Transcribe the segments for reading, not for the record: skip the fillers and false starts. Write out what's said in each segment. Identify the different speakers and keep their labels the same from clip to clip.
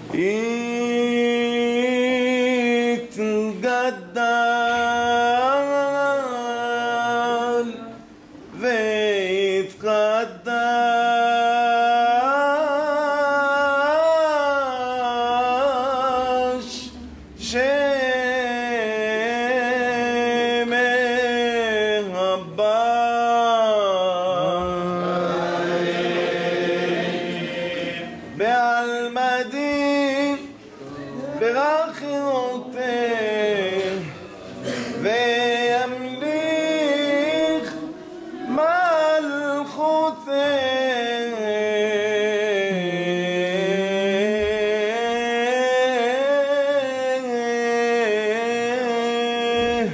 Speaker 1: יתגדל ויתחדש שם הבא בעלמדים ברכירותיה וימליך מלכותיה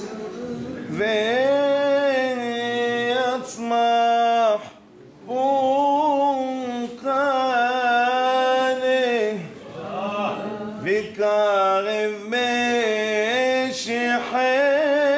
Speaker 1: ויצמח פורקנה ויקרב משיחי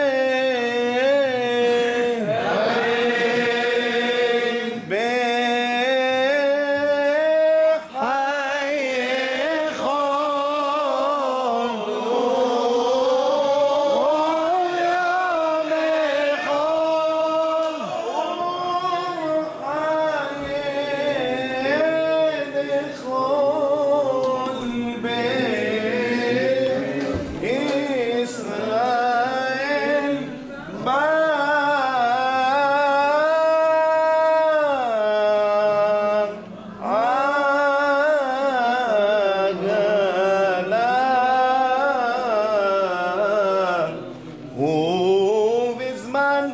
Speaker 1: ובזמן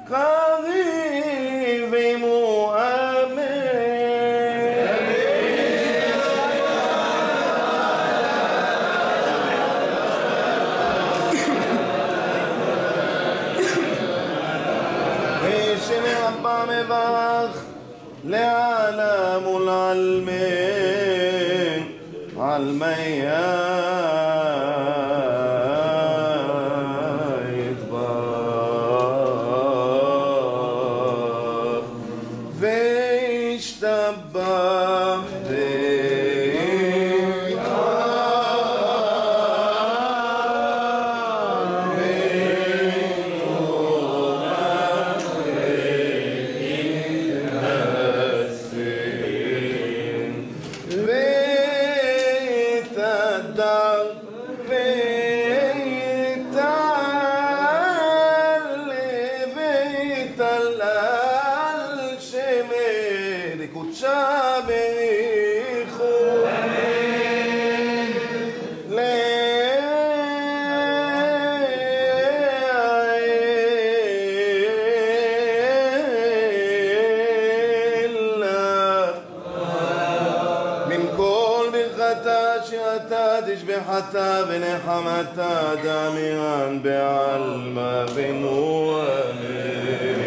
Speaker 1: קריב עמו ושם רבה מברך לעלם ולעלמין עלמי יתברך וישתבח ויתהדר ויתהלל שמה לקודשה בריחו שירתה תשבחתה ונחמתה דמירן בעלמה ומואמן